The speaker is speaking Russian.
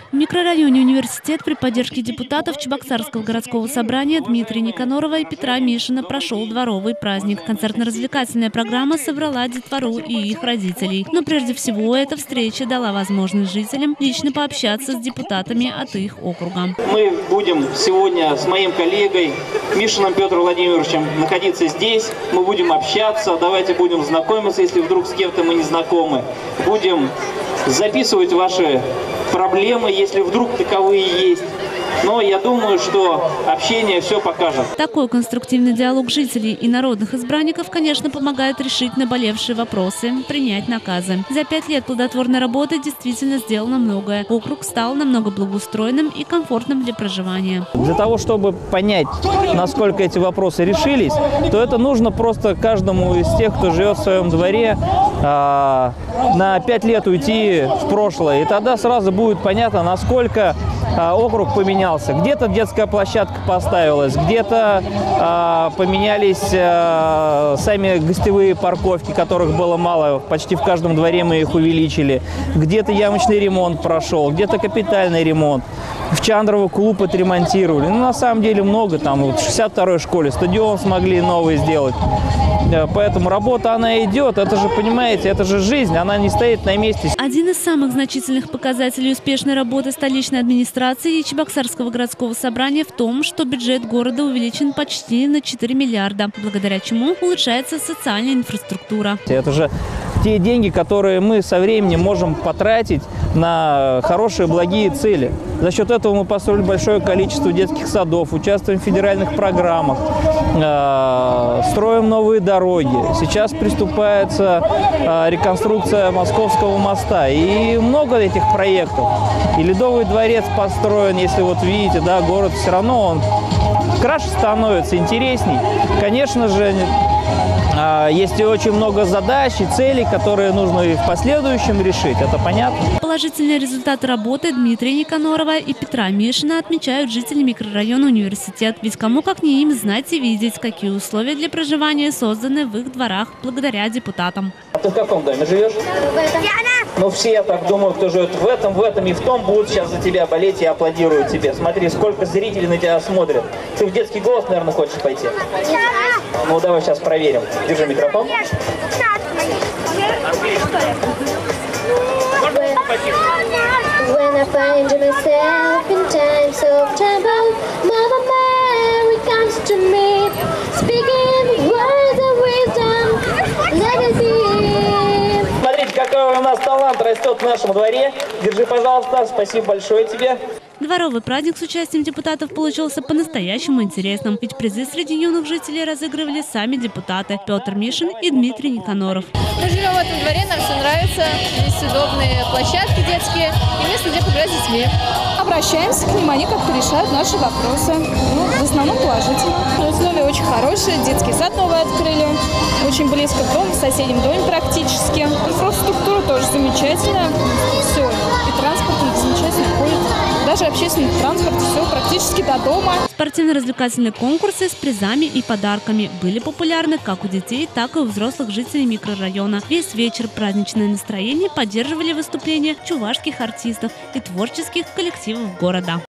В микрорайоне «Университет» при поддержке депутатов Чебоксарского городского собрания Дмитрия Никонорова и Петра Мишина прошел дворовый праздник. Концертно-развлекательная программа собрала детвору и их родителей. Но прежде всего эта встреча дала возможность жителям лично пообщаться с депутатами от их округа. Мы будем сегодня с моим коллегой Мишиным Петром Владимировичем находиться здесь. Мы будем общаться, давайте будем знакомиться, если вдруг с кем-то мы не знакомы. Будем записывать ваши проблемы, если вдруг таковые есть. Но я думаю, что общение все покажет. Такой конструктивный диалог жителей и народных избранников, конечно, помогает решить наболевшие вопросы, принять наказы. За 5 лет плодотворной работы действительно сделано многое. Округ стал намного благоустроенным и комфортным для проживания. Для того, чтобы понять, насколько эти вопросы решились, то это нужно просто каждому из тех, кто живет в своем дворе, на 5 лет уйти в прошлое. И тогда сразу будет понятно, насколько округ поменялся. Где-то детская площадка поставилась, где-то поменялись сами гостевые парковки, которых было мало. Почти в каждом дворе мы их увеличили. Где-то ямочный ремонт прошел, где-то капитальный ремонт. В Чандрово клуб отремонтировали. Ну, на самом деле много. Там вот в 62-й школе стадион смогли новый сделать. Поэтому работа, она идет. Это же, понимаете, это же жизнь, она не стоит на месте. Один из самых значительных показателей успешной работы столичной администрации и Чебоксарского городского собрания в том, что бюджет города увеличен почти на 4 миллиарда, благодаря чему улучшается социальная инфраструктура. Это же те деньги, которые мы со временем можем потратить на хорошие, благие цели. За счет этого мы построили большое количество детских садов, участвуем в федеральных программах, строим новые дороги. Сейчас приступается реконструкция Московского моста. И много этих проектов. И Ледовый дворец построен, если вот видите, да, город все равно он краше становится, интересней. Конечно же, есть и очень много задач и целей, которые нужно и в последующем решить, это понятно. Положительные результаты работы Дмитрия Никонорова и Петра Мишина отмечают жители микрорайона «Университет». Ведь кому как не им знать и видеть, какие условия для проживания созданы в их дворах благодаря депутатам. А ты в каком доме живешь? Ну все, я так думаю, кто живет в этом и в том, будут сейчас за тебя болеть и аплодируют тебе. Смотри, сколько зрителей на тебя смотрят. Ты в детский голос, наверное, хочешь пойти? Ну давай сейчас проверим. Держи микрофон. When I find myself in times of trouble, Mother Mary comes to me, speaking words of wisdom, let it be. Смотрите, какой у нас талант растет в нашем дворе. Держи, пожалуйста. Спасибо большое тебе. Дворовый праздник с участием депутатов получился по-настоящему интересным, ведь призы среди юных жителей разыгрывали сами депутаты Петр Мишин и Дмитрий Никоноров. Мы живем в этом дворе, нам все нравится. Есть удобные площадки детские и место, где поиграть с детьми. Обращаемся к ним, они как-то решают наши вопросы. Ну, в основном положительно. Условия очень хорошие, детский сад новый открыли, очень близко к дому, в соседнем доме практически. Инфраструктура тоже замечательная, все, и транспорт замечательно ходит. Даже общественный транспорт, все практически до дома. Спортивно-развлекательные конкурсы с призами и подарками были популярны как у детей, так и у взрослых жителей микрорайона. Весь вечер праздничное настроение поддерживали выступления чувашских артистов и творческих коллективов города.